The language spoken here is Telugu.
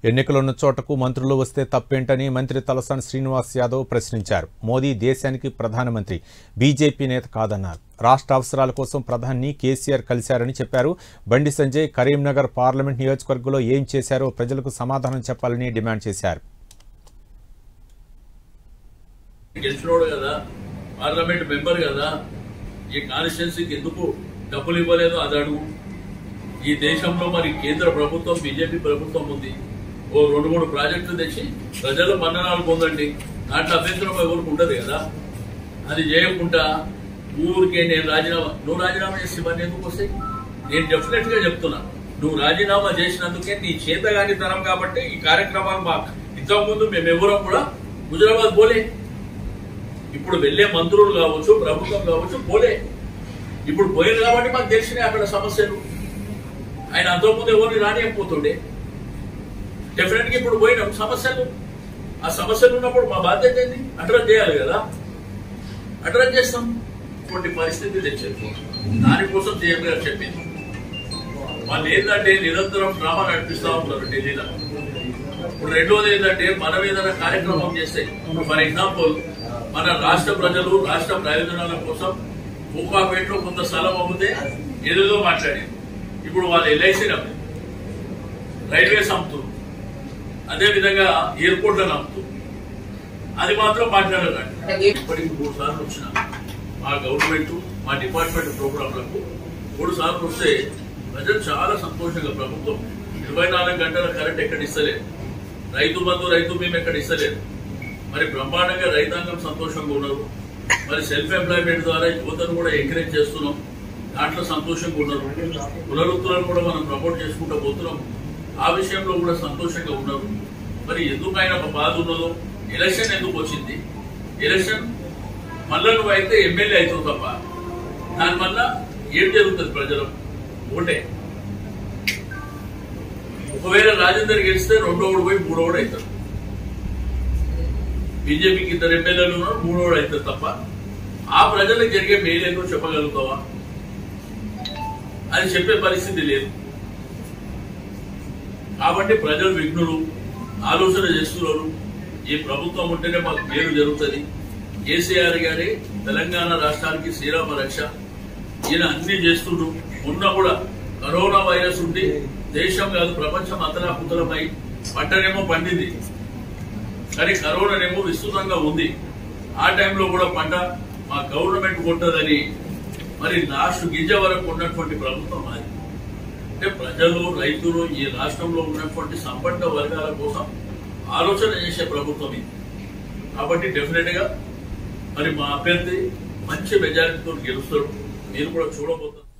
ఎన్నికలున్న చోటకు మంత్రులు వస్తే తప్పేంటని మంత్రి తలసాని శ్రీనివాస్ యాదవ్ ప్రశ్నించారు. మోదీ దేశానికి ప్రధానమంత్రి, బీజేపీ నేత కాదన్నారు. రాష్ట్ర అవసరాల కోసం ప్రధాని కేసీఆర్ కలిశారని చెప్పారు. బండి సంజయ్ కరీంనగర్ పార్లమెంట్ నియోజకవర్గంలో ఏం చేశారో ప్రజలకు సమాధానం చెప్పాలని డిమాండ్ చేశారు. పార్లమెంట్ మెంబర్ కదా, ఈ కాన్స్టిట్యున్సీకి ఎందుకు డబ్బులు ఇవ్వలేదు అది అడుగు. ఈ దేశంలో మరి కేంద్ర ప్రభుత్వం బీజేపీ ప్రభుత్వం ఉంది. ఓ 2-3 ప్రాజెక్టులు తెచ్చి ప్రజలు మన్ననాలు పొందండి, దాంట్లో అభ్యంతరం ఎవరికి ఉండదు కదా. అది చేయకుండా ఊరికే నేను నువ్వు రాజీనామా చేసి ఇవన్నీ ఎందుకు వస్తాయి? నేను డెఫినెట్ గా చెప్తున్నా, నువ్వు రాజీనామా చేసినందుకే నీ చేతగాని తరం కాబట్టి ఈ కార్యక్రమాలు మాకు ఇంతకుముందు మేము ఎవరో కూడా హుజరాబాద్ పోలే. ఇప్పుడు వెళ్లే మంత్రులు కావచ్చు, ప్రభుత్వం కావచ్చు పోలే. ఇప్పుడు పోయారు కాబట్టి మాకు తెలిసినాయి అక్కడ సమస్యలు. ఆయన అంతకుముందు ఎవరిని రానియకపోతుండే. డెఫినెట్ గా ఇప్పుడు పోయినాం సమస్యలు. ఆ సమస్యలు ఉన్నప్పుడు మా బాధ్యత ఏంది? అడ్రస్ చేయాలి కదా, అడ్రస్ చేస్తాం. ఇటువంటి పరిస్థితి తెచ్చారు. దానికోసం సీఎం గారు చెప్పింది. వాళ్ళు ఏంటంటే నిరంతరం డ్రామా నడిపిస్తా ఉంటారు ఢిల్లీలో. ఇప్పుడు రెండోది ఏంటంటే మనం ఏదైనా కార్యక్రమం చేస్తే, ఫర్ ఎగ్జాంపుల్ మన రాష్ట్ర ప్రజలు రాష్ట్ర ప్రయోజనాల కోసం భూపాపేటలో కొంత స్థలం అమ్మితే ఏదేదో మాట్లాడారు. ఇప్పుడు వాళ్ళు ఎల్ఐసి అమ్ముతారు, రైల్వేస్ అమ్ముతారు, అదేవిధంగా ఎయిర్పోర్ట్లను అమ్ముతారు. అది మాత్రం మాట్లాడాలంట. ఇప్పటికి 3 సార్లు వచ్చిన మా గవర్నమెంట్, మా డిపార్ట్మెంట్ ప్రోగ్రాంలకు 3 సార్లు వస్తే ప్రజలు చాలా సంతోషంగా, ప్రభుత్వం 24 గంటల కరెంట్ ఎక్కడ ఇస్తలేదు, రైతు బంధు రైతు మేము ఎక్కడ ఇస్తలేదు, మరి బ్రహ్మాండంగా రైతాంగం సంతోషంగా ఉన్నారు. మరి సెల్ఫ్ ఎంప్లాయ్మెంట్ ద్వారా యువతను కూడా ఎంకరేజ్ చేస్తున్నాం, దాంట్లో సంతోషంగా ఉన్నారు. పునరుద్ధరణను కూడా మనం ప్రమోట్ చేసుకుంటూ పోతున్నాం, ఆ విషయంలో కూడా సంతోషంగా ఉన్నారు. మరి ఎందుకు ఆయన బాధ ఉన్నదో, ఎలక్షన్ ఎందుకు వచ్చింది? ఎలక్షన్ మళ్ళా నువ్వు అయితే ఎమ్మెల్యే అవుతావు తప్ప దానివల్ల ఏం జరుగుతుంది? ప్రజలు ఒకటే. ఒకవేళ రాజేందర్ గెలిస్తే 2వ పోయి 3వ అవుతారు. బీజేపీకి 2 ఎమ్మెల్యేలు ఉన్నారు, 3వ అవుతారు తప్ప ఆ ప్రజలకు జరిగే మేలేదో చెప్పగలుగుతావా? అది చెప్పే పరిస్థితి లేదు. కాబట్టి ప్రజలు విఘ్నులు, ఆలోచన చేస్తున్నారు. ఈ ప్రభుత్వం ఉంటేనే మాకు మేలు జరుగుతుంది. కేసీఆర్ గారి తెలంగాణ రాష్ట్రానికి శ్రీరామ రక్ష. ఈయన అన్ని చేస్తుండ్రు. మొన్న కూడా కరోనా వైరస్ ఉండి దేశం కాదు ప్రపంచం అతలాకుతలమై పంటనేమో పండింది, కానీ కరోనానేమో విస్తృతంగా ఉంది. ఆ టైంలో కూడా పంట మా గవర్నమెంట్ కొట్టదని మరి లాస్ట్ గింజ వరకు ఉన్నటువంటి ప్రభుత్వం అది. అంటే ప్రజలు, రైతులు, ఈ రాష్ట్రంలో ఉన్నటువంటి సంపన్న వర్గాల కోసం ఆలోచన చేసే ప్రభుత్వం ఇది. కాబట్టి డెఫినెట్ గా మరి మా అభ్యర్థి మంచి మెజారిటీతో గెలుస్తాడు. మీరు కూడా చూడబోతున్నారు.